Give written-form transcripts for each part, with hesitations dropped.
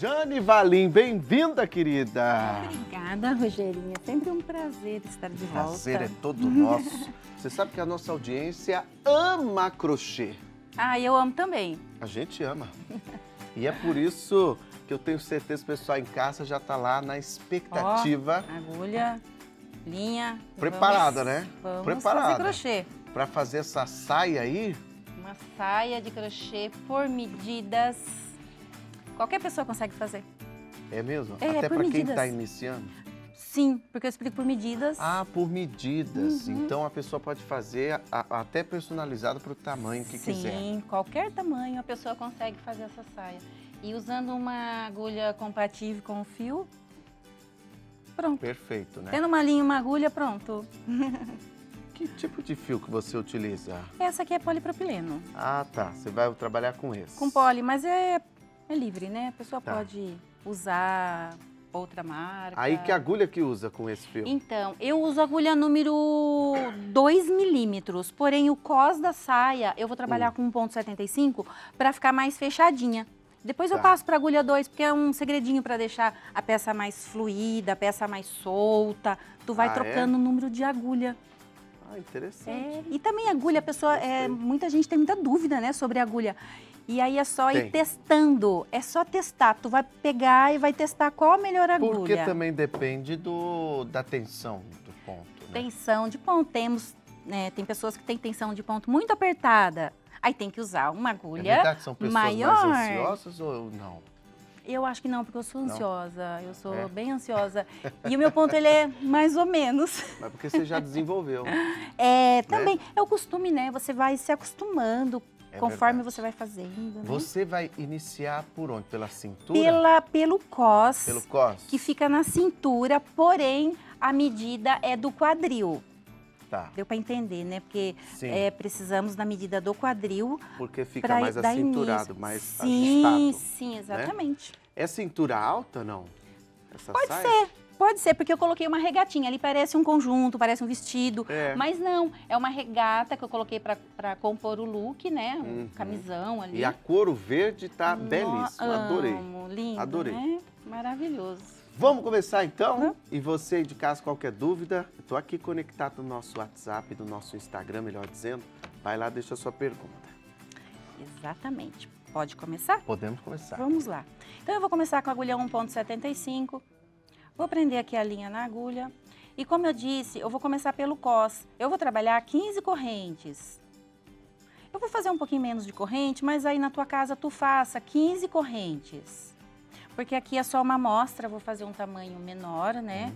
Jane Valim, bem-vinda, querida. Obrigada, Rogerinha. Sempre um prazer estar de volta. O prazer é todo nosso. Você sabe que a nossa audiência ama crochê. Ah, eu amo também. A gente ama. E é por isso que eu tenho certeza que o pessoal em casa já está lá na expectativa. Ó, agulha, linha. Preparada, né? Vamos Preparada. fazer crochê. Para fazer essa saia aí. Uma saia de crochê por medidas. Qualquer pessoa consegue fazer. É mesmo? É, até por para quem medidas. está iniciando? Sim, porque eu explico por medidas. Ah, por medidas. Então a pessoa pode fazer até personalizado para o tamanho que quiser. Sim, qualquer tamanho a pessoa consegue fazer essa saia. E usando uma agulha compatível com o fio, pronto. Perfeito, né? Tendo uma linha e uma agulha, pronto. Que tipo de fio que você utiliza? Essa aqui é polipropileno. Ah, tá. Você vai trabalhar com esse. Com poli, mas é livre, né? A pessoa Tá. pode usar outra marca. Aí que agulha que usa com esse fio? Então, eu uso agulha número 2 milímetros, porém o cos da saia eu vou trabalhar com 1,75 para ficar mais fechadinha. Depois eu Tá. passo para agulha 2, porque é um segredinho para deixar a peça mais fluida, a peça mais solta. Tu vai Ah, trocando o número de agulha. Ah, interessante. É, e também agulha, a pessoa, muita gente tem muita dúvida, né, sobre agulha. E aí é só Tem. ir testando, é só testar. Tu vai pegar e vai testar qual a melhor agulha. Porque também depende da tensão do ponto, né? Tensão de ponto, tem pessoas que têm tensão de ponto muito apertada. Aí tem que usar uma É agulha verdade que são pessoas maior. mais ansiosas ou não? Eu acho que não, porque eu sou Não? ansiosa, eu sou É? bem ansiosa. E o meu ponto, ele é mais ou menos. Mas porque você já desenvolveu. Também, é o costume, né? Você vai se acostumando É conforme verdade. você vai fazendo, né? Você vai iniciar por onde? Pela cintura? Pelo cos, Pelo cos? que fica na cintura, porém a medida é do quadril. Tá. Deu para entender, né? Porque Sim. precisamos da medida do quadril. Porque fica pra mais dar acinturado, início. mais Sim, ajustado. sim, exatamente. É cintura alta, não? Essa Pode saia? Pode ser, porque eu coloquei uma regatinha. Ali parece um conjunto, parece um vestido. É. Mas não, é uma regata que eu coloquei para compor o look, né? Uhum. Camisão ali. E a couro verde tá belíssima, adorei. Amo, lindo, Adorei. né? Maravilhoso. Vamos começar então? Uhum. E você aí de casa, qualquer dúvida, eu tô aqui conectado no nosso WhatsApp, no nosso Instagram, melhor dizendo. Vai lá, deixa a sua pergunta. Exatamente. Pode começar? Podemos começar. Vamos lá. Então eu vou começar com a agulha 1,75. Vou prender aqui a linha na agulha. E como eu disse, eu vou começar pelo cos. Eu vou trabalhar 15 correntes. Eu vou fazer um pouquinho menos de corrente, mas aí na tua casa tu faça 15 correntes. Porque aqui é só uma amostra, eu vou fazer um tamanho menor, né?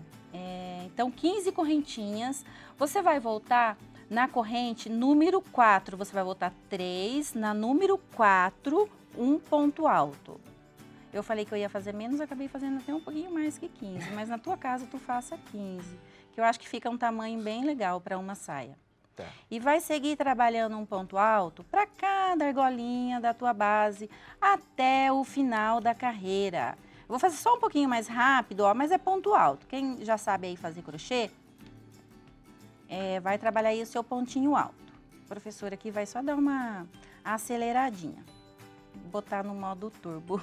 Então 15 correntinhas. Você vai voltar na corrente número 4. Você vai voltar 3, na número 4, um ponto alto. Eu falei que eu ia fazer menos, acabei fazendo até um pouquinho mais que 15. Mas na tua casa tu faça 15. Que eu acho que fica um tamanho bem legal para uma saia. Tá. E vai seguir trabalhando um ponto alto para cada argolinha da tua base até o final da carreira. Eu vou fazer só um pouquinho mais rápido, ó, mas é ponto alto. Quem já sabe aí fazer crochê, vai trabalhar aí o seu pontinho alto. A professora aqui vai só dar uma aceleradinha. Botar no modo turbo.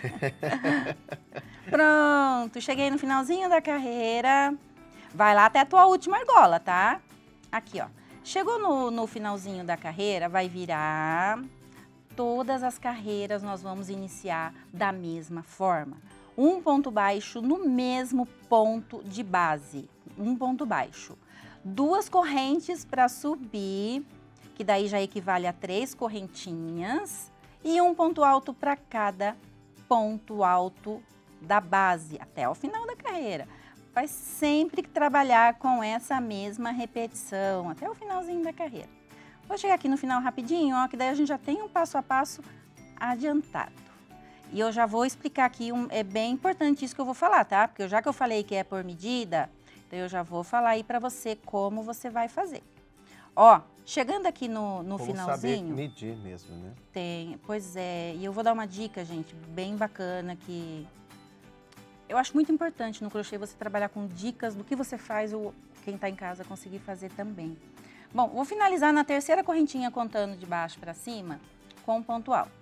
Pronto, cheguei no finalzinho da carreira. Vai lá até a tua última argola, tá? Aqui, ó. Chegou no finalzinho da carreira, vai virar. Todas as carreiras nós vamos iniciar da mesma forma. Um ponto baixo no mesmo ponto de base. Um ponto baixo. 2 correntes para subir, que daí já equivale a 3 correntinhas. E um ponto alto para cada ponto alto da base, até o final da carreira. Vai sempre trabalhar com essa mesma repetição, até o finalzinho da carreira. Vou chegar aqui no final rapidinho, ó, que daí a gente já tem um passo a passo adiantado. E eu já vou explicar aqui, é bem importante isso que eu vou falar, tá? Porque já que eu falei que é por medida, então eu já vou falar aí pra você como você vai fazer. Ó, chegando aqui no Como finalzinho... saber medir mesmo, né? Pois é, e eu vou dar uma dica, gente, bem bacana que... Eu acho muito importante no crochê você trabalhar com dicas do que você faz ou quem está em casa conseguir fazer também. Bom, vou finalizar na terceira correntinha contando de baixo para cima com um ponto alto.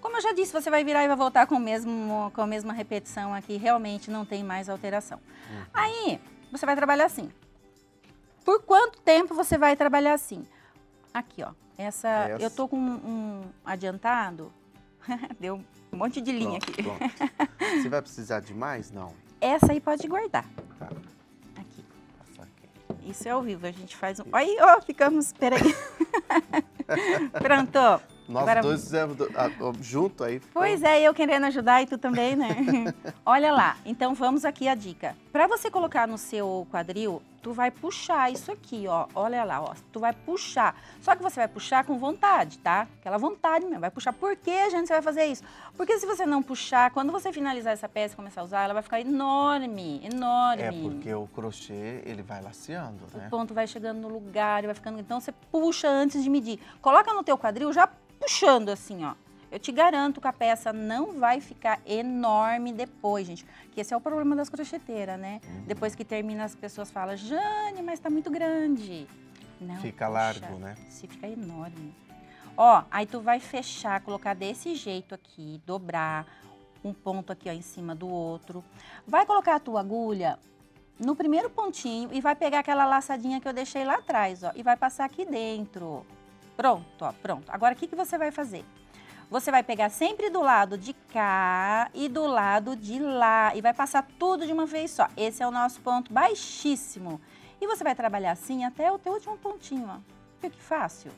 Como eu já disse, você vai virar e vai voltar com a mesma repetição aqui, realmente não tem mais alteração. Aí, você vai trabalhar assim. Por quanto tempo você vai trabalhar assim? Aqui, ó. Essa. Eu tô com um adiantado. Deu um monte de linha aqui. Pronto. Você vai precisar de mais? Não. Essa aí pode guardar. Tá. Aqui. Passa aqui. Isso é ao vivo, a gente faz um... Aí, ó, ficamos... Peraí. Pronto, ó. Nós Agora... dois fizemos junto aí. Pois é, eu querendo ajudar e tu também, né? Olha lá, então vamos aqui a dica. Para você colocar no seu quadril, tu vai puxar isso aqui, ó. Olha lá, ó. Tu vai puxar. Só que você vai puxar com vontade, tá? Aquela vontade mesmo. Vai puxar. Por que, gente, você vai fazer isso? Porque se você não puxar, quando você finalizar essa peça e começar a usar, ela vai ficar enorme, enorme. É, porque o crochê, ele vai laceando, né? O ponto vai chegando no lugar, vai ficando... Então, você puxa antes de medir. Coloca no teu quadril já puxando assim, ó. Eu te garanto que a peça não vai ficar enorme depois, gente. Que esse é o problema das crocheteiras, né? Depois que termina, as pessoas falam, Jane, mas tá muito grande. Não, fica largo, né? Se fica enorme. Ó, aí tu vai fechar, colocar desse jeito aqui, dobrar um ponto aqui, ó, em cima do outro. Vai colocar a tua agulha no primeiro pontinho e vai pegar aquela laçadinha que eu deixei lá atrás, ó, e vai passar aqui dentro. Pronto, ó, pronto. Agora, o que você vai fazer? Você vai pegar sempre do lado de cá e do lado de lá e vai passar tudo de uma vez só. Esse é o nosso ponto baixíssimo. E você vai trabalhar assim até o teu último pontinho, ó. Viu que fácil?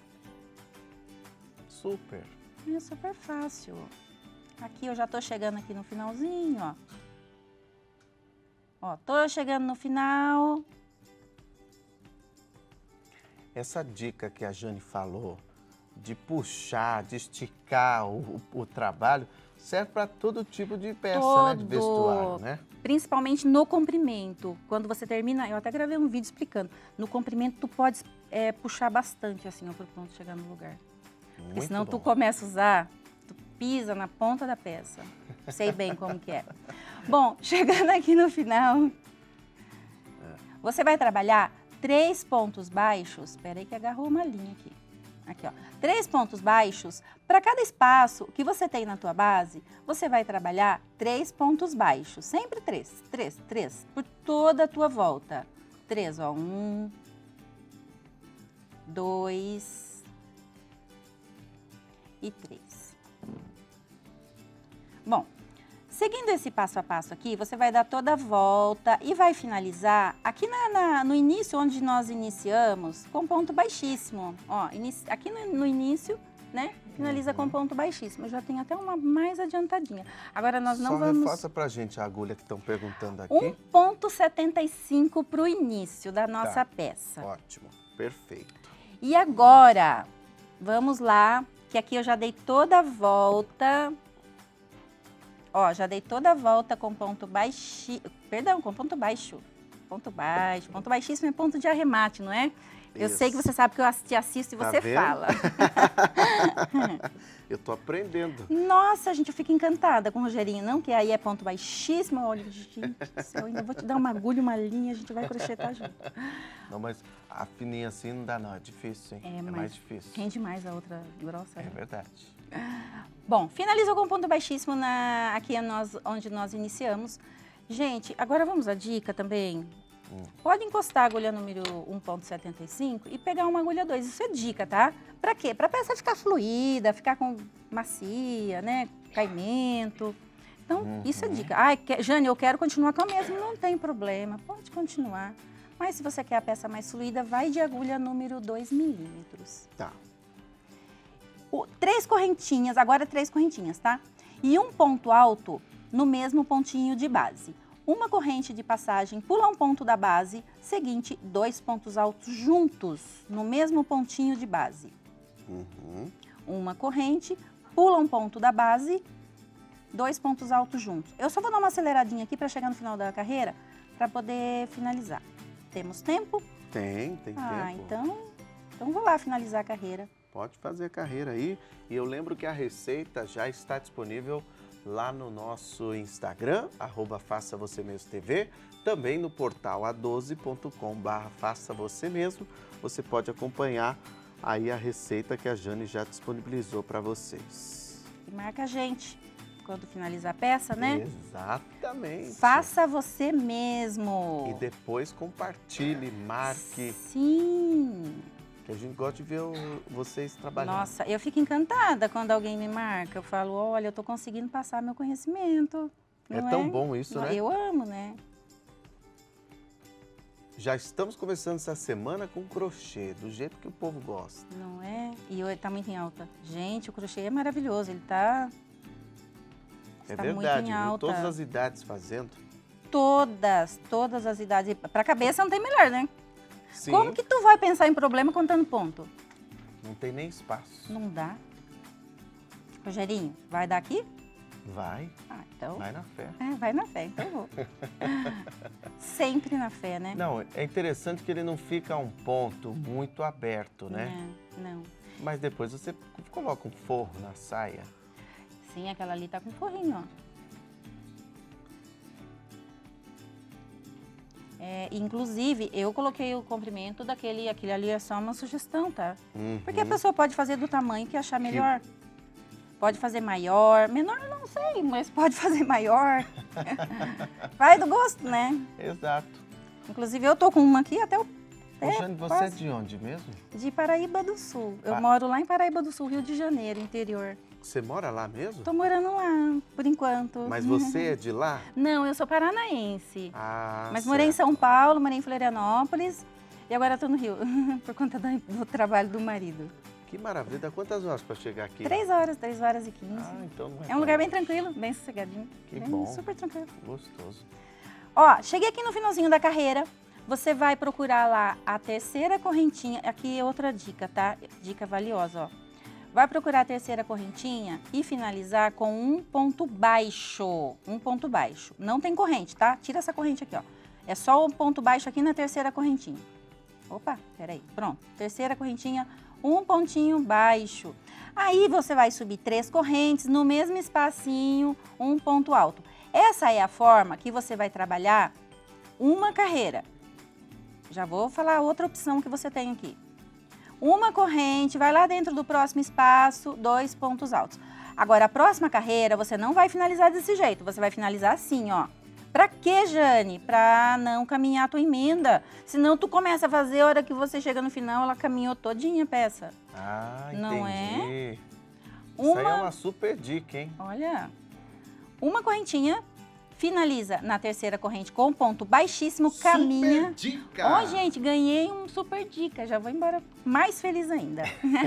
Super. É super fácil. Aqui eu já tô chegando aqui no finalzinho, ó. Ó, tô chegando no final. Essa dica que a Jane falou, de puxar, de esticar o trabalho, serve para todo tipo de peça, né, de vestuário, né? Principalmente no comprimento. Quando você termina, eu até gravei um vídeo explicando, no comprimento tu pode puxar bastante assim, ó, pro ponto chegar no lugar. Porque senão tu começa a usar, tu pisa na ponta da peça. Sei bem como que é. Bom, chegando aqui no final, você vai trabalhar 3 pontos baixos. Espera aí que agarrou uma linha aqui. Aqui, ó. 3 pontos baixos. Para cada espaço que você tem na tua base, você vai trabalhar 3 pontos baixos. Sempre 3. 3. Por toda a tua volta. 3, ó. 1, 2 e 3. Bom, seguindo esse passo a passo aqui, você vai dar toda a volta e vai finalizar aqui no início, onde nós iniciamos, com ponto baixíssimo. Ó, aqui no início, né, finaliza com ponto baixíssimo. Eu já tenho até uma mais adiantadinha. Agora nós não vamos... Só reforça pra gente a agulha que estão perguntando aqui. 1,75 para o início da nossa peça. Ótimo, perfeito. E agora, vamos lá, que aqui eu já dei toda a volta... Ó, já dei toda a volta com ponto baixo, perdão, com ponto baixo. Ponto baixo, ponto baixíssimo é ponto de arremate, não é? Eu sei que você sabe que eu te assisto e você fala. Eu tô aprendendo. Nossa, gente, eu fico encantada com o Rogerinho, não? Que aí é ponto baixíssimo. Olha, gente do céu, ainda vou te dar uma agulha, uma linha, a gente vai crochetar junto. Não, mas a fininha assim não dá não, é difícil, hein? É mais difícil. Rende mais a outra grossa. É verdade. Bom, finalizou com ponto baixíssimo aqui onde nós iniciamos. Gente, agora vamos à dica também. Pode encostar a agulha número 1,75 e pegar uma agulha 2. Isso é dica, tá? Pra quê? Pra peça ficar fluida, ficar macia, né? Caimento. Então, isso é dica. Ai, Jane, eu quero continuar com a mesma. Não tem problema, pode continuar. Mas se você quer a peça mais fluida, vai de agulha número 2 milímetros. Tá. 3 correntinhas, agora 3 correntinhas, tá? E um ponto alto no mesmo pontinho de base. Uma corrente de passagem pula um ponto da base, seguinte, 2 pontos altos juntos no mesmo pontinho de base. Uma corrente, pula um ponto da base, 2 pontos altos juntos. Eu só vou dar uma aceleradinha aqui para chegar no final da carreira, para poder finalizar. Temos tempo? Tem tempo. Então vou lá finalizar a carreira. Pode fazer a carreira aí. E eu lembro que a receita já está disponível lá no nosso Instagram, @façavocemesmotv, também no portal a12.com/façavocemesmo. Você pode acompanhar aí a receita que a Jane já disponibilizou para vocês. e marca a gente quando finalizar a peça, né? Exatamente. Faça você mesmo. E depois compartilhe, marque. Sim. Que a gente gosta de ver vocês trabalhando. Nossa, eu fico encantada quando alguém me marca. Eu falo, olha, eu tô conseguindo passar meu conhecimento. É Não tão bom isso, né? Eu amo, né? Já estamos começando essa semana com crochê, do jeito que o povo gosta. Não é? E ele tá muito em alta. Gente, o crochê é maravilhoso, ele tá... É tá verdade, muito em viu? alta. Todas as idades fazendo. Todas as idades. Pra cabeça não tem melhor, né? Sim. Como que tu vai pensar em problema contando ponto? Não tem nem espaço. Não dá. Rogerinho, vai dar aqui? Vai. Ah, então... Vai na fé. vai na fé, então eu vou. Sempre na fé, né? Não, é interessante que ele não fica um ponto muito aberto, né? Não. Mas depois você coloca um forro na saia. Sim, aquela ali tá com forrinho, ó. Inclusive, eu coloquei o comprimento aquele ali é só uma sugestão, tá? Uhum. Porque a pessoa pode fazer do tamanho que achar melhor. Pode fazer maior, menor não sei, mas pode fazer maior. Vai do gosto, né? Exato. Inclusive, eu tô com uma aqui até o... Jane, você é de onde mesmo? De Paraíba do Sul. Eu moro lá em Paraíba do Sul, Rio de Janeiro, interior. Você mora lá mesmo? Tô morando lá, por enquanto. Mas você é de lá? Não, eu sou paranaense. Ah, mas certo. morei em São Paulo, morei em Florianópolis e agora tô no Rio, por conta do trabalho do marido. Que maravilha. Dá quantas horas para chegar aqui? 3 horas e 15. Ah, então não é. É um lugar bem tranquilo, bem sossegadinho. Que bem, bom. Super tranquilo. Gostoso. Ó, cheguei aqui no finalzinho da carreira. Você vai procurar lá a terceira correntinha. Aqui é outra dica, tá? Dica valiosa, ó. Vai procurar a terceira correntinha e finalizar com um ponto baixo. Um ponto baixo. Não tem corrente, tá? Tira essa corrente aqui, ó. É só um ponto baixo aqui na terceira correntinha. Opa, peraí. Pronto. Terceira correntinha, um pontinho baixo. Aí você vai subir 3 correntes no mesmo espacinho, um ponto alto. Essa é a forma que você vai trabalhar uma carreira. Já vou falar outra opção que você tem aqui. Uma corrente, vai lá dentro do próximo espaço, 2 pontos altos. Agora, a próxima carreira, você não vai finalizar desse jeito, você vai finalizar assim, ó. Pra quê, Jane? Pra não caminhar a tua emenda. Senão tu começa a fazer, a hora que você chega no final, ela caminhou todinha a peça. Ah, entendi. Não é? Isso aí é uma super dica, hein? Olha, uma correntinha, finaliza na terceira corrente com ponto baixíssimo, caminha. Super dica! Ó, gente, ganhei um super dica, já vou embora mais feliz ainda.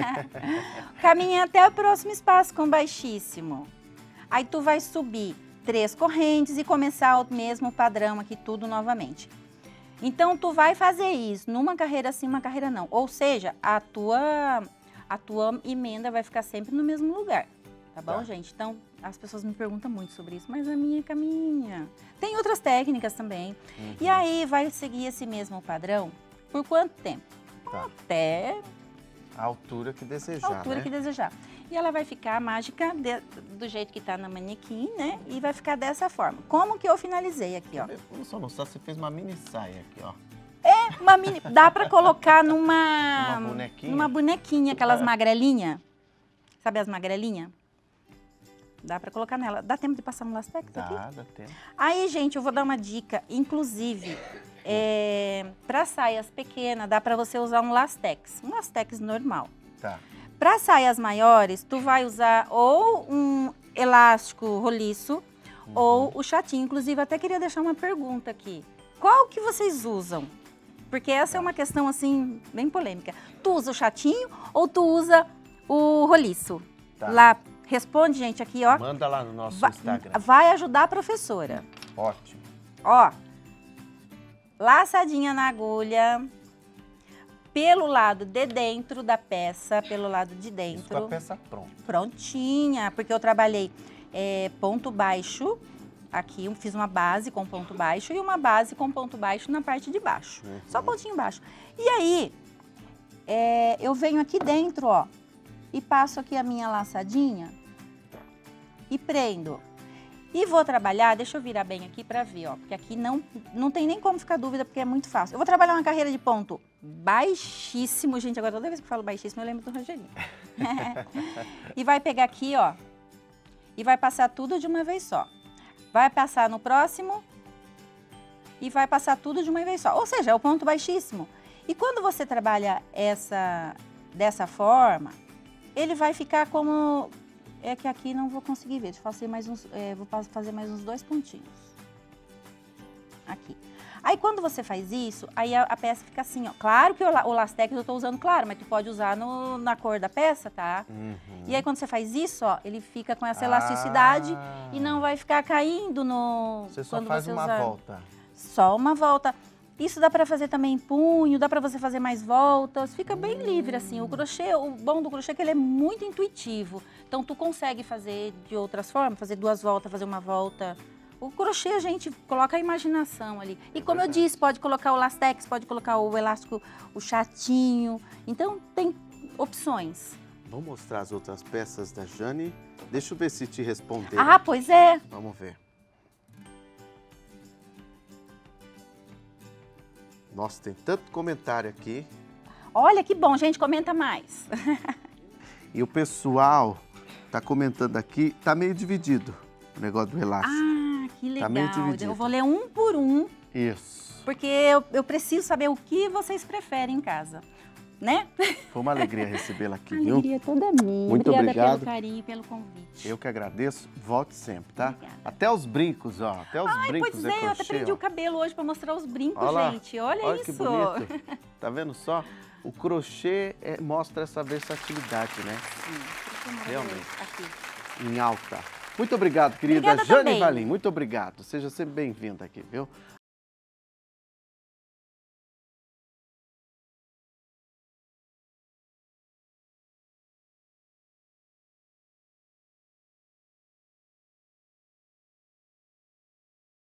Caminha até o próximo espaço com baixíssimo. Aí tu vai subir 3 correntes e começar o mesmo padrão aqui, tudo novamente. Então, tu vai fazer isso numa carreira sim, uma carreira não. Ou seja, a tua emenda vai ficar sempre no mesmo lugar. Tá bom, Tá. gente? Então, as pessoas me perguntam muito sobre isso, mas a minha caminha. Tem outras técnicas também. Uhum. E aí, vai seguir esse mesmo padrão por quanto tempo? Tá. Até A altura que desejar, a altura né? que desejar. E ela vai ficar mágica do jeito que tá na manequim, né? E vai ficar dessa forma. Como que eu finalizei aqui, ó? Vamos só mostrar, você fez uma mini saia aqui, ó. Uma mini, dá pra colocar numa bonequinha? numa bonequinha, aquelas É. magrelinhas. Sabe as magrelinhas? Dá pra colocar nela. Dá tempo de passar um lastex aqui? Dá tempo. Aí, gente, eu vou dar uma dica. Inclusive, para saias pequenas, dá pra você usar um lastex normal. Tá. Para saias maiores, tu vai usar ou um elástico roliço ou o chatinho. Inclusive, até queria deixar uma pergunta aqui. Qual que vocês usam? Porque essa é uma questão, assim, bem polêmica. Tu usa o chatinho ou tu usa o roliço? Tá. Lá, responde, gente, aqui, ó. Manda lá no nosso Vai, Instagram. vai ajudar a professora. Ótimo. Ó, laçadinha na agulha, pelo lado de dentro da peça, pelo lado de Isso dentro. com a peça pronta. Prontinha, porque eu trabalhei ponto baixo, aqui eu fiz uma base com ponto baixo e uma base com ponto baixo na parte de baixo. Uhum. Só pontinho baixo. E aí, eu venho aqui dentro, ó, e passo aqui a minha laçadinha e prendo. E vou trabalhar, deixa eu virar bem aqui pra ver, ó, porque aqui não tem nem como ficar dúvida, porque é muito fácil. Eu vou trabalhar uma carreira de ponto baixíssimo, gente, agora toda vez que eu falo baixíssimo eu lembro do Rogerinho. E vai pegar aqui, ó, e vai passar tudo de uma vez só. Vai passar no próximo e vai passar tudo de uma vez só. Ou seja, é o ponto baixíssimo. E quando você trabalha dessa forma, ele vai ficar como... É que aqui não vou conseguir ver. Deixa eu fazer mais uns, vou fazer mais uns 2 pontinhos. Aqui. Aí quando você faz isso, aí a peça fica assim, ó. Claro que o Lastex eu tô usando claro, mas tu pode usar na cor da peça, tá? Uhum. E aí quando você faz isso, ó, ele fica com essa elasticidade e não vai ficar caindo no... Você só faz uma volta. Só uma volta. Isso dá pra fazer também em punho, dá pra você fazer mais voltas, fica bem livre assim. O crochê, o bom do crochê é que ele é muito intuitivo. Então tu consegue fazer de outras formas, fazer 2 voltas, fazer uma volta. O crochê a gente coloca a imaginação ali. E como eu disse, pode colocar o Lastex, pode colocar o elástico, o chatinho. Então tem opções. Vamos mostrar as outras peças da Jane. Deixa eu ver se te responder. Ah, pois é. Vamos ver. Nossa, tem tanto comentário aqui. Olha que bom, gente, comenta mais. E o pessoal tá comentando aqui, tá meio dividido o negócio do elástico. Ah, que legal. Tá meio dividido. Eu vou ler um por um. Isso. Porque eu preciso saber o que vocês preferem em casa, né? Foi uma alegria recebê-la aqui, A viu? alegria toda é minha. Muito Obrigada obrigado. pelo carinho e pelo convite. Eu que agradeço. Volte sempre, tá? Obrigada. Até os brincos, ó. Até os brincos Pois é, eu até crochê, prendi ó. o cabelo hoje pra mostrar os brincos, Olha lá. gente. Olha isso. Que bonito. Tá vendo só? O crochê mostra essa versatilidade, né? Sim, Realmente. aqui. Em alta. Muito obrigado, querida Obrigada Jane também. Valim. Muito obrigado. Seja sempre bem-vinda aqui, viu?